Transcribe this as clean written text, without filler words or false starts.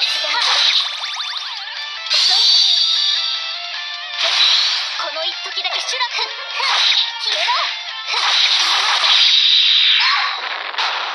いつでも遅い。ぜひこの一時だけシュラ消えろ。消えます。